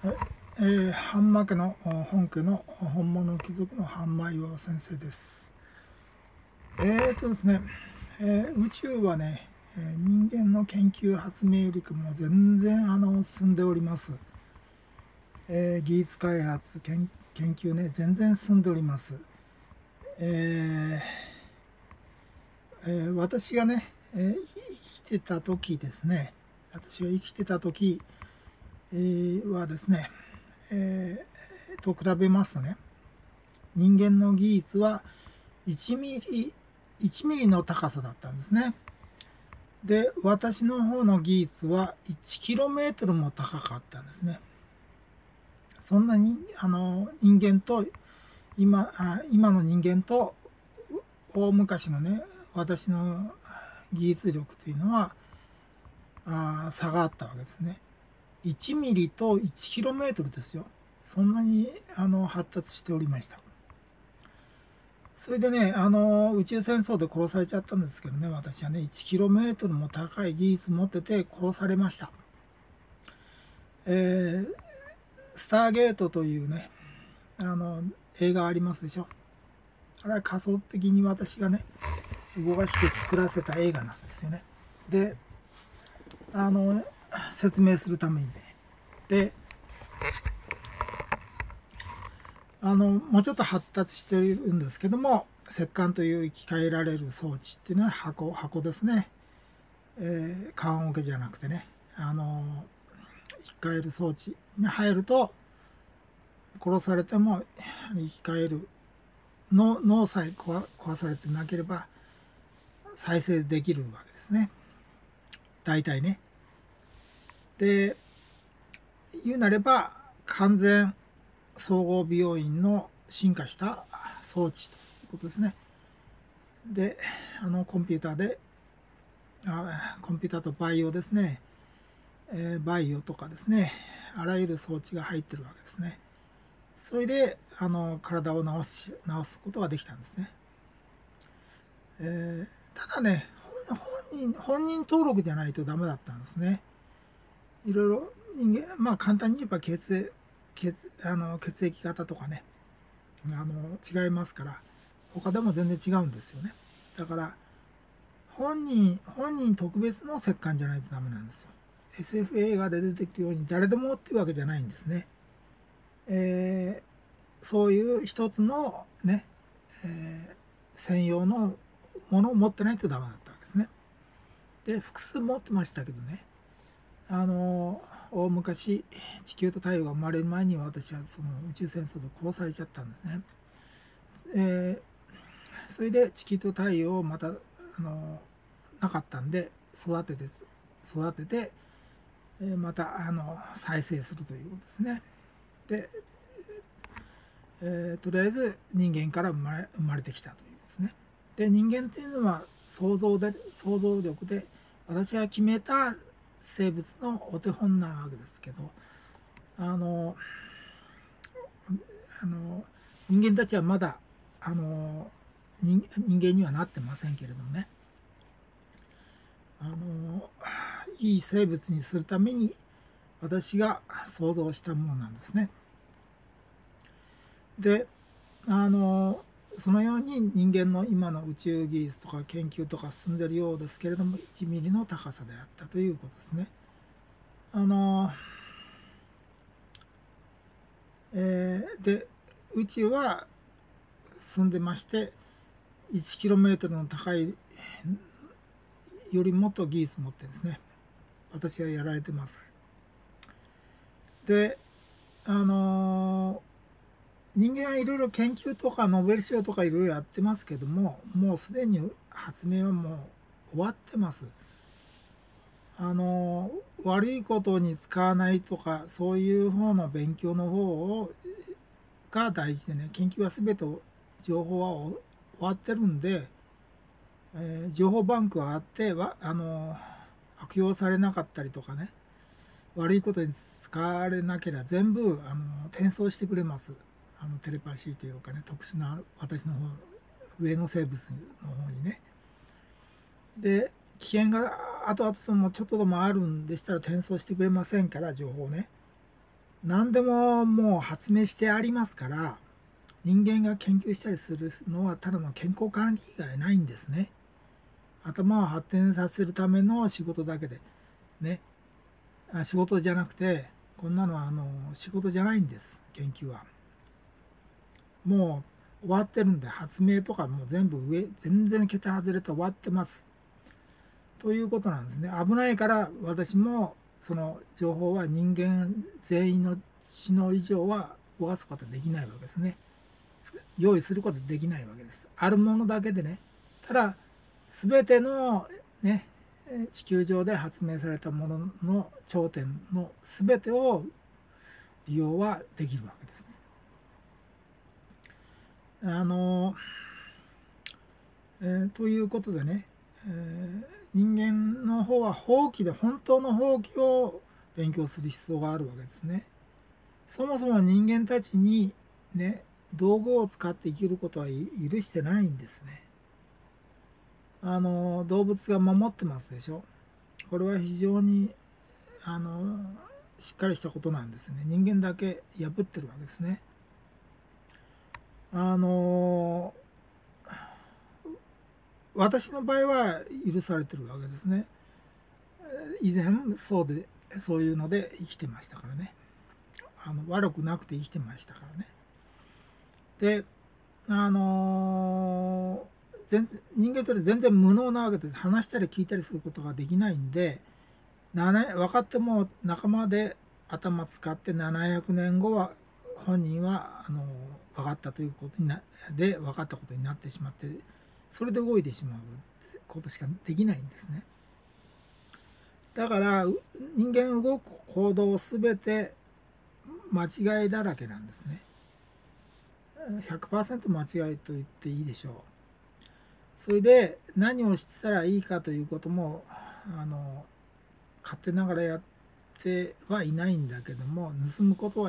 はい、ハンマ家の本家の本物貴族のハンマ岩尾先生です。ですね、宇宙はね、人間の研究発明よりも全然進んでおります。技術開発、研究ね、全然進んでおります。私がね、生きてた時ですね、私が生きてた時、はですね、と比べますとね、人間の技術は1ミリ、1ミリの高さだったんですね。で、私の方の技術は 1km も高かったんですね。そんなに人間と今の人間と大昔のね、私の技術力というのは差があったわけですね。1ミリと 1km ですよ。そんなに発達しておりました。それでね、宇宙戦争で殺されちゃったんですけどね、私はね、1km も高い技術持ってて殺されました。スターゲートというね、映画ありますでしょ。あれは仮想的に私がね、動かして作らせた映画なんですよね。で、説明するためにね。で、もうちょっと発達しているんですけども、石棺という生き返られる装置っていうのは箱ですね。棺桶じゃなくてね、生き返る装置に入ると、殺されても生き返る脳さえ壊されてなければ再生できるわけですね。大体ね。で、言うなれば完全総合病院の進化した装置ということですね。で、コンピューターとバイオですね。バイオとかですね。あらゆる装置が入ってるわけですね。それで体を治すことができたんですね。ただね、本人登録じゃないとダメだったんですね。いろいろ簡単に言えば血液型とかね、違いますから、他でも全然違うんですよね。だから本人特別の石棺じゃないとダメなんですよ。SF 映画で出てくるように誰でもっていうわけじゃないんですね。そういう一つのね、専用のものを持ってないとダメだったわけですね。で、複数持ってましたけどね、大昔、地球と太陽が生まれる前に私はその宇宙戦争で殺されちゃったんですね。それで地球と太陽をまたなかったんで育てて、また再生するということですね。で、とりあえず人間から生まれてきたというですね。で、人間っていうのは想像力で私が決めた生物のお手本なわけですけど、あのあの人間たちはまだ人間にはなってませんけれどもね、いい生物にするために私が想像したものなんですね。で、そのように人間の今の宇宙技術とか研究とか進んでいるようですけれども、1ミリの高さであったということですね。で、宇宙は進んでまして、1km の高いよりもっと技術持ってですね、私はやられてます。で、人間はいろいろ研究とかノーベル賞とかいろいろやってますけども、もうすでに発明はもう終わってます。悪いことに使わないとか、そういう方の勉強の方が大事でね、研究は全て情報は終わってるんで、情報バンクはあって悪用されなかったりとかね、悪いことに使われなければ全部転送してくれます。テレパシーというかね、特殊な私の方、上の生物の方にね。で、危険が後々でもちょっとでもあるんでしたら転送してくれませんから、情報ね。 何でももう発明してありますから、人間が研究したりするのはただの健康管理以外ないんですね。頭を発展させるための仕事だけでね、仕事じゃなくて、こんなのは仕事じゃないんです、研究は。もう終わってるんで、発明とかもう全部全然桁外れて終わってます。ということなんですね。危ないから私もその情報は人間全員の知能以上は動かすことはできないわけですね。用意することはできないわけです。あるものだけでね。ただ、全てのね、地球上で発明されたものの頂点の全てを利用はできるわけですね。ということでね、人間の方は本当の法規を勉強する必要があるわけですね。そもそも人間たちにね、道具を使って生きることは許してないんですね。動物が守ってますでしょ。これは非常にしっかりしたことなんですね。人間だけ破ってるわけですね。私の場合は許されてるわけですね。以前そういうので生きてましたからね。悪くなくて生きてましたからね。で、人間と全然無能なわけです。話したり聞いたりすることができないんで、分かっても仲間で頭使って700年後は本人は分かったということで分かったことになってしまって、それで動いてしまうことしかできないんですね。だから人間動く行動すべて間違いだらけなんですね。100% 間違いと言っていいでしょう。それで何をしたらいいかということも勝手ながらやってはいないんだけども、盗むことは